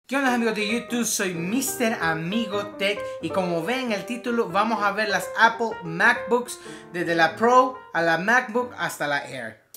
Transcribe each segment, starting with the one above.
¿Qué onda amigos de YouTube? Soy Mr. Amigo Tech y como ven en el título vamos a ver las Apple MacBooks desde la Pro a la MacBook hasta la Air.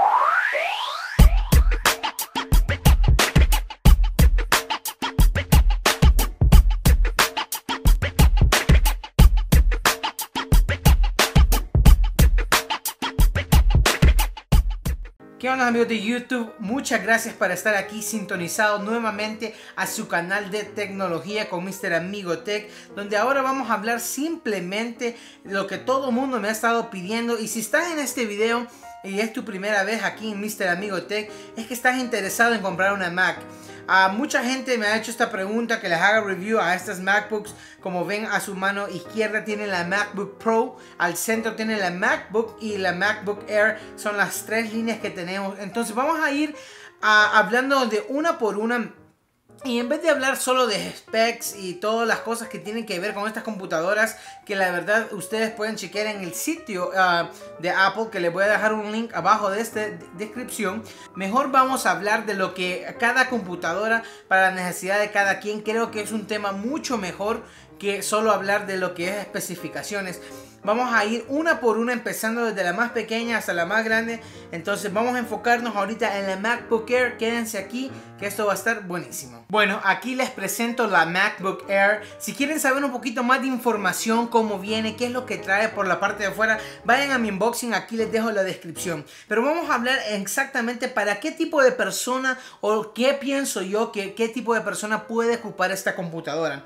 ¿Qué onda amigos de YouTube? Muchas gracias por estar aquí sintonizado nuevamente a su canal de tecnología con Mr. Amigo Tech, donde ahora vamos a hablar simplemente de lo que todo el mundo me ha estado pidiendo. Y si estás en este video y es tu primera vez aquí en Mr. Amigo Tech, es que estás interesado en comprar una Mac. Mucha gente me ha hecho esta pregunta, que les haga review a estas MacBooks. Como ven, a su mano izquierda tienen la MacBook Pro, al centro tienen la MacBook y la MacBook Air. Son las tres líneas que tenemos. Entonces vamos a ir hablando de una por una. Y en vez de hablar solo de specs y todas las cosas que tienen que ver con estas computadoras, que la verdad ustedes pueden chequear en el sitio de Apple, que les voy a dejar un link abajo de esta descripción, mejor vamos a hablar de lo que cada computadora, para la necesidad de cada quien. Creo que es un tema mucho mejor que solo hablar de lo que es especificaciones. Vamos a ir una por una, empezando desde la más pequeña hasta la más grande. Entonces vamos a enfocarnos ahorita en la MacBook Air. Quédense aquí, que esto va a estar buenísimo. Bueno, aquí les presento la MacBook Air. Si quieren saber un poquito más de información, cómo viene, qué es lo que trae por la parte de afuera, vayan a mi unboxing, aquí les dejo la descripción. Pero vamos a hablar exactamente para qué tipo de persona, o qué pienso yo que qué tipo de persona puede ocupar esta computadora.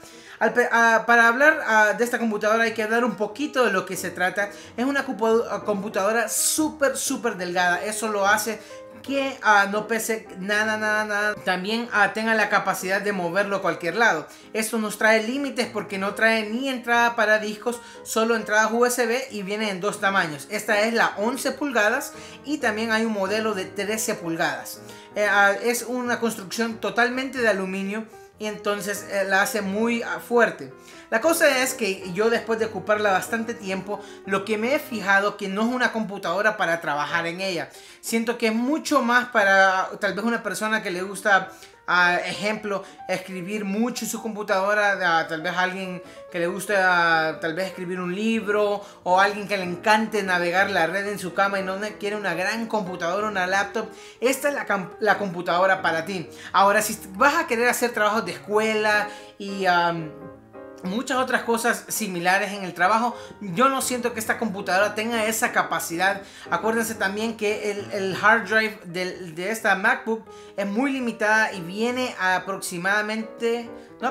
Para hablar de esta computadora hay que hablar un poquito de lo que se trata. Es una computadora súper delgada. Eso lo hace que no pese nada. También tenga la capacidad de moverlo a cualquier lado. Esto nos trae límites porque no trae ni entrada para discos, solo entradas USB, y viene en dos tamaños. Esta es la 11 pulgadas y también hay un modelo de 13 pulgadas. Es una construcción totalmente de aluminio y entonces la hace muy fuerte. La cosa es que yo, después de ocuparla bastante tiempo, lo que me he fijado que no es una computadora para trabajar en ella. Siento que es mucho más para tal vez una persona que le gusta, ejemplo, escribir mucho en su computadora, tal vez alguien que le gusta tal vez escribir un libro, o alguien que le encante navegar la red en su cama y no quiere una gran computadora, una laptop. Esta es la computadora para ti. Ahora, si vas a querer hacer trabajos de escuela y muchas otras cosas similares en el trabajo, yo no siento que esta computadora tenga esa capacidad. Acuérdense también que el hard drive de esta MacBook es muy limitada y viene aproximadamente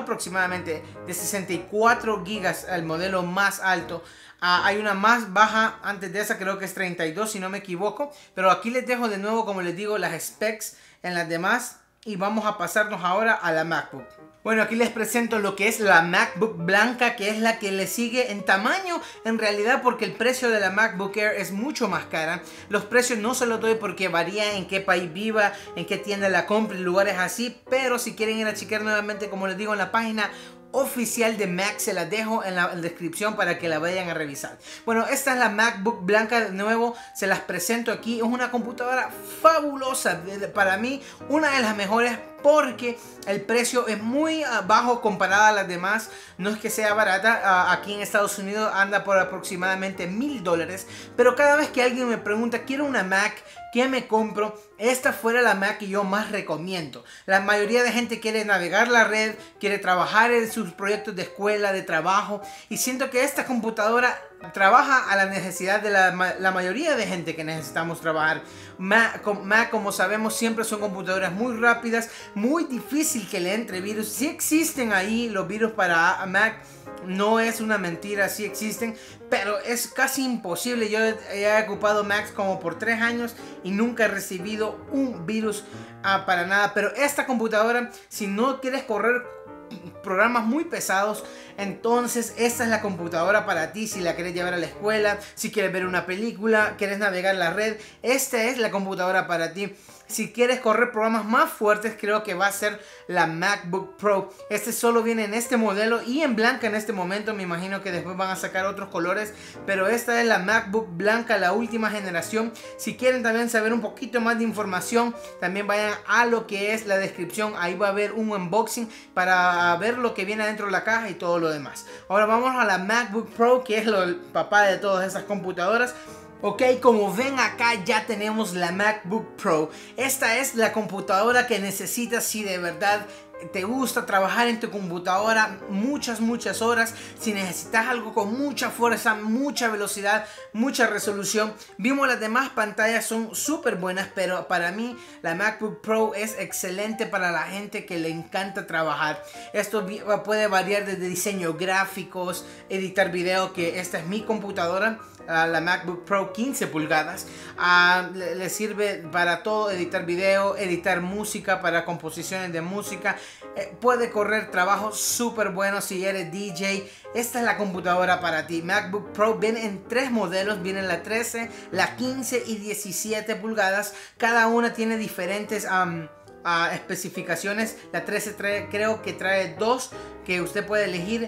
de 64 gigas, el modelo más alto. Hay una más baja antes de esa, creo que es 32 si no me equivoco. Pero aquí les dejo de nuevo, como les digo, las specs en las demás. Y vamos a pasarnos ahora a la MacBook. Bueno, aquí les presento lo que es la MacBook blanca, que es la que le sigue en tamaño, en realidad, porque el precio de la MacBook Air es mucho más cara. Los precios no se los doy porque varía en qué país viva, en qué tienda la compre, lugares así. Pero si quieren ir a chequear nuevamente, como les digo, en la página oficial de Mac, se las dejo en la descripción para que la vayan a revisar. Bueno, esta es la MacBook blanca. De nuevo se las presento aquí. Es una computadora fabulosa, para mí una de las mejores, porque el precio es muy bajo comparada a las demás. No es que sea barata. Aquí en Estados Unidos anda por aproximadamente $1000. Pero cada vez que alguien me pregunta, quiero una Mac, ¿qué me compro? Esta fuera la Mac que yo más recomiendo. La mayoría de gente quiere navegar la red, quiere trabajar en sus proyectos de escuela, de trabajo, y siento que esta computadora trabaja a la necesidad de la mayoría de gente que necesitamos trabajar. Mac, como sabemos, siempre son computadoras muy rápidas, muy difícil que le entre virus. Si existen ahí los virus para Mac, no es una mentira, sí existen, pero es casi imposible. Yo he ocupado Macs como por 3 años y nunca he recibido un virus para nada. Pero esta computadora, si no quieres correr programas muy pesados, entonces esta es la computadora para ti. Si la quieres llevar a la escuela, si quieres ver una película, quieres navegar la red, esta es la computadora para ti. Si quieres correr programas más fuertes, creo que va a ser la MacBook Pro. Este solo viene en este modelo y en blanca en este momento. Me imagino que después van a sacar otros colores, pero esta es la MacBook blanca, la última generación. Si quieren también saber un poquito más de información, también vayan a lo que es la descripción. Ahí va a haber un unboxing para ver lo que viene dentro de la caja y todo lo demás. Ahora vamos a la MacBook Pro, que es el papá de todas esas computadoras. Ok, como ven acá ya tenemos la MacBook Pro. Esta es la computadora que necesitas si de verdad te gusta trabajar en tu computadora muchas horas. Si necesitas algo con mucha fuerza, mucha velocidad, mucha resolución. Vimos las demás pantallas, son súper buenas, pero para mí la MacBook Pro es excelente para la gente que le encanta trabajar. Esto puede variar desde diseño gráficos, editar video, que esta es mi computadora. La MacBook Pro 15 pulgadas le sirve para todo, editar video, editar música, para composiciones de música. Puede correr trabajos súper buenos si eres DJ. Esta es la computadora para ti. MacBook Pro viene en 3 modelos, viene la 13, la 15 y 17 pulgadas. Cada una tiene diferentes especificaciones. La 13 creo que trae 2 que usted puede elegir.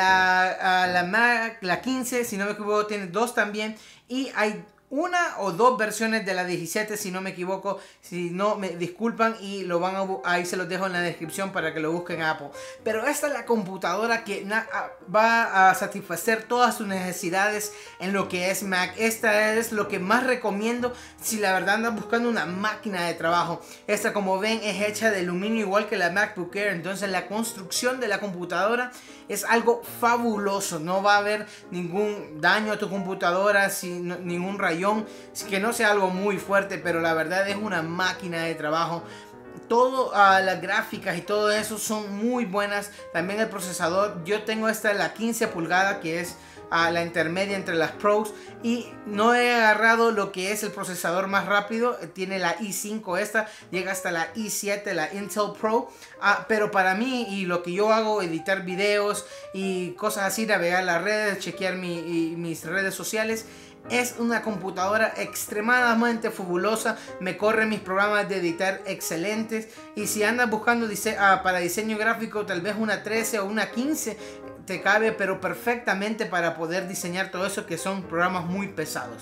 La 15, si no me equivoco, tiene 2 también. Y hay 1 o 2 versiones de la 17, si no me equivoco. Si no, me disculpan y lo van ahí se los dejo en la descripción para que lo busquen a Apple. Pero esta es la computadora que va a satisfacer todas sus necesidades en lo que es Mac. Esta es lo que más recomiendo si la verdad andas buscando una máquina de trabajo. Esta, como ven, es hecha de aluminio igual que la MacBook Air. Entonces la construcción de la computadora es algo fabuloso. No va a haber ningún daño a tu computadora, ningún rayón, que no sea algo muy fuerte, pero la verdad es una máquina de trabajo. Todo, las gráficas y todo eso son muy buenas. También el procesador, yo tengo esta la 15 pulgadas, que es la intermedia entre las Pros, y no he agarrado lo que es el procesador más rápido. Tiene la i5, esta llega hasta la i7, la Intel Pro, pero para mí y lo que yo hago, editar videos y cosas así, navegar las redes, chequear mis redes sociales, es una computadora extremadamente fabulosa. Me corre mis programas de editar excelentes. Y si andas buscando para diseño gráfico, tal vez una 13 o una 15 te cabe, pero perfectamente para poder diseñar todo eso, que son programas muy pesados.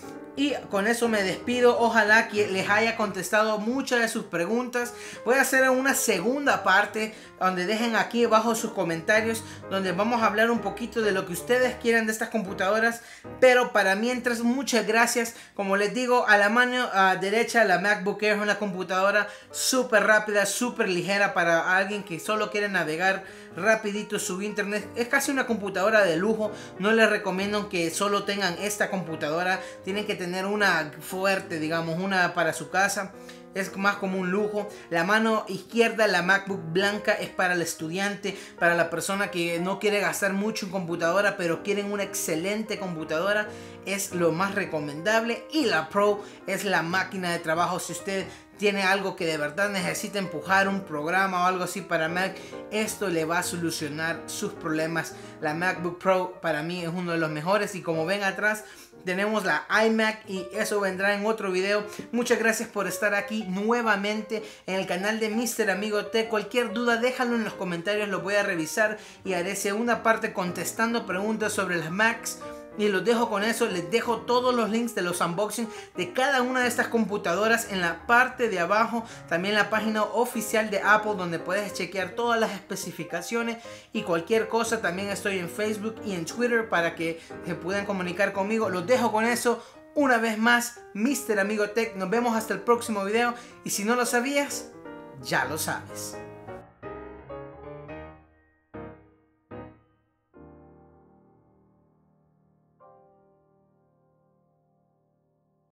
Y con eso me despido. Ojalá que les haya contestado muchas de sus preguntas. Voy a hacer una segunda parte donde dejen aquí abajo sus comentarios, donde vamos a hablar un poquito de lo que ustedes quieran de estas computadoras. Pero para mientras, muchas gracias. Como les digo, a la mano derecha, la MacBook Air es una computadora súper rápida, súper ligera para alguien que solo quiere navegar rapidito su internet. Es casi una computadora de lujo. No les recomiendo que solo tengan esta computadora. Tienen que tener una fuerte, digamos, una para su casa. Es más como un lujo. La mano izquierda, la MacBook blanca, es para el estudiante, para la persona que no quiere gastar mucho en computadora, pero quieren una excelente computadora. Es lo más recomendable. Y la Pro es la máquina de trabajo. Si usted tiene algo que de verdad necesita empujar, un programa o algo así para Mac, esto le va a solucionar sus problemas. La MacBook Pro para mí es uno de los mejores. Y como ven atrás, tenemos la iMac, y eso vendrá en otro video. Muchas gracias por estar aquí nuevamente en el canal de Mr. Amigo Tech. Cualquier duda déjalo en los comentarios, lo voy a revisar y haré segunda parte contestando preguntas sobre las Macs. Y los dejo con eso. Les dejo todos los links de los unboxing de cada una de estas computadoras en la parte de abajo. También la página oficial de Apple, donde puedes chequear todas las especificaciones y cualquier cosa. También estoy en Facebook y en Twitter para que se puedan comunicar conmigo. Los dejo con eso. Una vez más, Mr. Amigo Tech. Nos vemos hasta el próximo video. Y si no lo sabías, ya lo sabes.